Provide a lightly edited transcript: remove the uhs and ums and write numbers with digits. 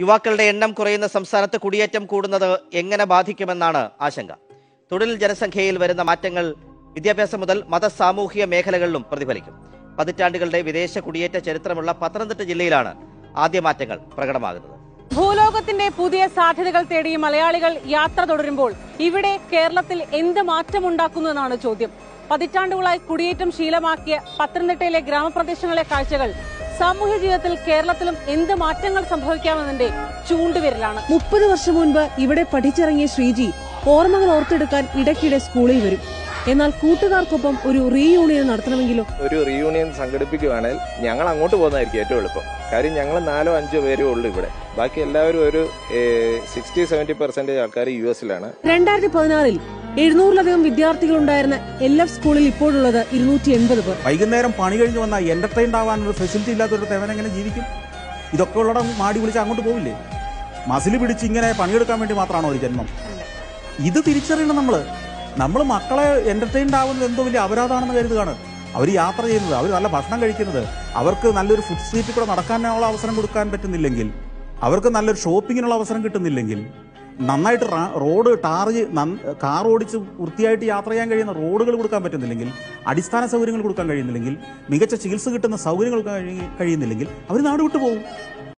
യുവാക്കളുടെ എണ്ണം കുറയുന്ന സംസ്ഥാനത്ത് കുടിയേറ്റം കൂടുന്നത് എങ്ങനെ ബാധിക്കുമെന്നാണ് ആശങ്ക. തൊഴിൽ ജനസംഖ്യയിൽ വരുന്ന മാറ്റങ്ങൾ വിദ്യാഭ്യാസം മുതൽ സാമൂഹിക മേഖലകളിലും പ്രതിഫലിക്കും. പതിറ്റാണ്ടുകളുടെ വിദേശ കുടിയേറ്റ ചരിത്രമുള്ള പത്തനംതിട്ട ജില്ലയിലാണ് ആദ്യ മാറ്റങ്ങൾ പ്രകടമാകുന്നത്. ഭൂലോകത്തിന്റെ പുതിയ സാധ്യതകൾ തേടി മലയാളികൾ യാത്ര തുടരുമ്പോൾ ഇവിടെ കേരളത്തിൽ എന്ത് മാറ്റമുണ്ടാക്കുന്നുവെന്നാണ് ചോദ്യം. പതിറ്റാണ്ടുകളായി കുടിയേറ്റം ശീലമാക്കിയ പത്തനംതിട്ടയിലെ ഗ്രാമപ്രദേശങ്ങളിലെ കാഴ്ചകൾ സാമൂഹ്യ ജീവിതത്തിൽ കേരളത്തിലും എന്ത് മാറ്റങ്ങൾ സംഭവിക്കാമെന്നതിന്റെ ചൂണ്ടുവിരലാണ്. 30 വർഷം മുൻപ് ഇവിടെ പഠിച്ചിറങ്ങിയ ശ്രീജി ഓർമ്മകൾ ഓർത്തെടുക്കാൻ ഇടയ്ക്കിടെ സ്കൂളിൽ വരും. എന്നാൽ കൂട്ടുകാർക്കൊപ്പം ഒരു റീയൂണിയൻ നടത്തണമെങ്കിലോ? ഒരു റീയൂണിയൻ സംഘടിപ്പിക്കുകയാണെങ്കിൽ ഞങ്ങൾ അങ്ങോട്ട് പോകുന്നതായിരിക്കും ഏറ്റവും എളുപ്പം. കാര്യം ഞങ്ങൾ 4-5 പേരേ ഉള്ളൂ ഇവിടെ. ബാക്കി എല്ലാവരും ഒരു 60-70% ആൾക്കാർ US-ലാണ്. 2016-ൽ 700-ലധികം വിദ്യാർത്ഥികളുണ്ടായിരുന്ന LF സ്കൂളിൽ ഇപ്പോഴുള്ളത് 280 പേർ. വൈകുന്നേരം പണി കഴിഞ്ഞ് വന്നാൽ എന്റർടൈൻഡ് ആവാനൊരു ഫെസിലിറ്റി ഇല്ലാത്തൊരു തേവൻ എങ്ങനെ ജീവിക്കും? ഇതൊക്കെ ഉള്ളടം മാടി വിളിച്ച് അങ്ങോട്ട് പോവില്ലേ? മസിൽ പിടിച്ച് ഇങ്ങനെ പണിയെടുക്കാൻ വേണ്ടി മാത്രമാണോ ഒരു ജന്മം? ഇത് തിരിച്ചറിയണം. നമ്മൾ മക്കളെ എന്റർടൈൻഡ് ആവുന്നത് എന്തോ വലിയ അപരാധമാണെന്ന് കരുതുകയാണ്. അവർ യാത്ര ചെയ്യുന്നത്, അവർ നല്ല ഭക്ഷണം കഴിക്കുന്നത്, അവർക്ക് നല്ലൊരു ഫുഡ് സ്ട്രീറ്റിൽ കൂടെ നടക്കാനുള്ള അവസരം കൊടുക്കാൻ പറ്റുന്നില്ലെങ്കിൽ, അവർക്ക് നല്ലൊരു ഷോപ്പിങ്ങിനുള്ള അവസരം കിട്ടുന്നില്ലെങ്കിൽ, നന്നായിട്ട് റോഡ് കാർ ഓടിച്ച് വൃത്തിയായിട്ട് യാത്ര ചെയ്യാൻ കഴിയുന്ന റോഡുകൾ കൊടുക്കാൻ പറ്റുന്നില്ലെങ്കിൽ, അടിസ്ഥാന സൗകര്യങ്ങൾ കൊടുക്കാൻ കഴിയുന്നില്ലെങ്കിൽ, മികച്ച ചികിത്സ കിട്ടുന്ന സൗകര്യങ്ങൾ കഴിയുന്നില്ലെങ്കിൽ അവർ നാട് വിട്ടു പോകും.